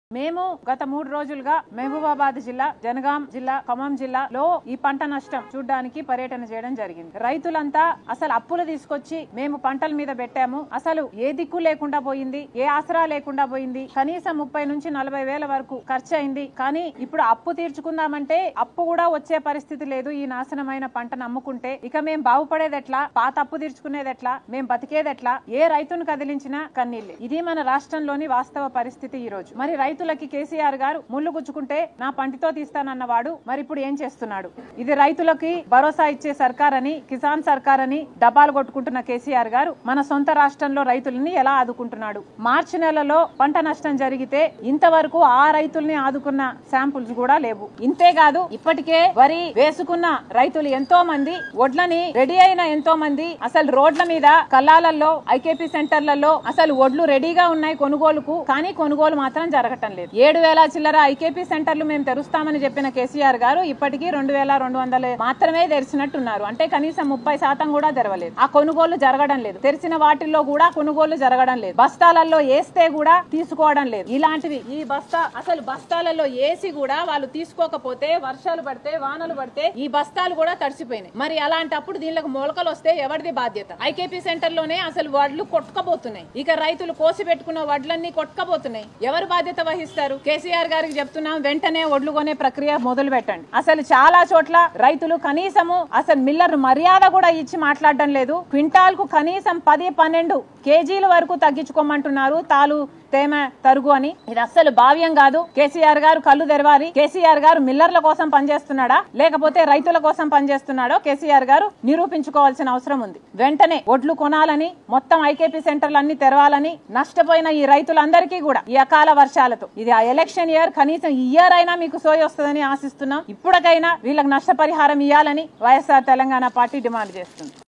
మేము గత 3 రోజులుగా మహబూబాబాద్ జిల్లా, జనగాం జిల్లా, ఖమ్మం జిల్లాలో ఈ పంట నష్టం చూడడానికి పర్యటన చేయడం జరిగింది. రైతులంతా అసలు అప్పులు తీసుకొచ్చి మేము పంటల మీద పెట్టాము, అసలు ఏ దిక్కు లేకుండా పోయింది, ఏ ఆసరా లేకుండా పోయింది, కనీసం 30 నుంచి 40 వేల వరకు ఖర్చు అయింది. కానీ ఇప్పుడు అప్పు తీర్చుకుందామంటే అప్పు కూడా వచ్చే పరిస్థితి లేదు. ఈ నాశనమైన పంటను అమ్ముకుంటే ఇక మేము బాగుపడేది ఎట్లా, పాత అప్పు తీర్చుకునేది ఎట్లా, మేము బతికేది ఎట్లా, ఏ రైతును కదిలించినా కన్నీళ్ళే. ఇది మన రాష్ట్రంలోని వాస్తవ పరిస్థితి. ఈ రోజు మరి రైతులకి కేసీఆర్ గారు ముళ్ళు గుచ్చుకుంటే నా పంటితో తీస్తానన్నవాడు మరి ఇప్పుడు ఏం చేస్తున్నాడు? ఇది రైతులకి భరోసా ఇచ్చే సర్కార్ అని, కిసాన్ సర్కార్ అని డబ్బాలు కొట్టుకుంటున్న కేసీఆర్ గారు మన సొంత రాష్ట్రంలో రైతులని ఎలా ఆదుకుంటున్నాడు? మార్చి నెలలో పంట నష్టం జరిగితే ఇంతవరకు ఆ రైతుల్ని ఆదుకున్న శాంపుల్స్ కూడా లేవు. ఇంతేకాదు ఇప్పటికే వరి వేసుకున్న రైతులు ఎంతో మంది, వడ్లని రెడీ అయిన ఎంతో మంది అసలు రోడ్ల మీద, కల్లాలలో, ఐకేపీ సెంటర్లలో అసలు వడ్లు రెడీగా ఉన్నాయి కొనుగోలుకు, కానీ కొనుగోలు మాత్రం జరగటం లేదు. 7,000 చిల్లర ఐకేపీ సెంటర్లు మేము తెరుస్తామని చెప్పిన కేసీఆర్ గారు ఇప్పటికీ 2,200 మాత్రమే తెరిచినట్టున్నారు. అంటే కనీసం 30% కూడా తెరవలేదు. ఆ కొనుగోలు జరగడం లేదు. తెరిచిన వాటిల్లో కూడా కొనుగోలు జరగడం లేదు. బస్తాలలో వేస్తే కూడా తీసుకోవడం లేదు. ఇలాంటివి ఈ అసలు బస్తాలలో వేసి కూడా వాళ్ళు తీసుకోకపోతే, వర్షాలు పడితే, వానలు పడితే ఈ బస్తాలు కూడా తడిసిపోయినాయి. మరి అలాంటప్పుడు దీనికి మొలకలు వస్తే ఎవరిది బాధ్యత? ఐకేపీ సెంటర్ లోనే అసలు వడ్లు కొట్టుకపోతున్నాయి. ఇక రైతులు కోసి పెట్టుకున్న వడ్లన్నీ కొట్టుకపోతున్నాయి. ఎవరు బాధ్యత వహిస్తారు? కేసీఆర్ గారికి చెప్తున్నాం, వెంటనే వడ్లు కొనే ప్రక్రియ మొదలు పెట్టండి. అసలు చాలా చోట్ల రైతులు కనీసము అసలు మిల్లర్ మర్యాద కూడా ఇచ్చి మాట్లాడడం లేదు. క్వింటాల్ కు కనీసం 10-12 కేజీల వరకు తగ్గించుకోమంటున్నారు తాలు, తేమ, తరుగు అని. ఇది అస్సలు భావ్యం కాదు. కేసీఆర్ గారు కళ్ళు తెరవాలి. కేసీఆర్ గారు మిల్లర్ల కోసం పనిచేస్తున్నాడా లేకపోతే రైతుల కోసం పనిచేస్తున్నాడో కేసీఆర్ గారు నిరూపించుకోవాల్సిన అవసరం ఉంది. వెంటనే వడ్లు కొనాలని, మొత్తం ఐకేపీ సెంటర్లు అన్ని తెరవాలని, నష్టపోయిన ఈ రైతులందరికీ కూడా ఈ అకాల వర్షాలతో, ఇది ఆ ఎలక్షన్ ఇయర్, కనీసం ఈ ఇయర్ అయినా మీకు సోయి వస్తుందని ఆశిస్తున్నాం. ఇప్పటికైనా వీళ్ళకి నష్టపరిహారం ఇవ్వాలని వైఎస్ఆర్ తెలంగాణ పార్టీ డిమాండ్ చేస్తుంది.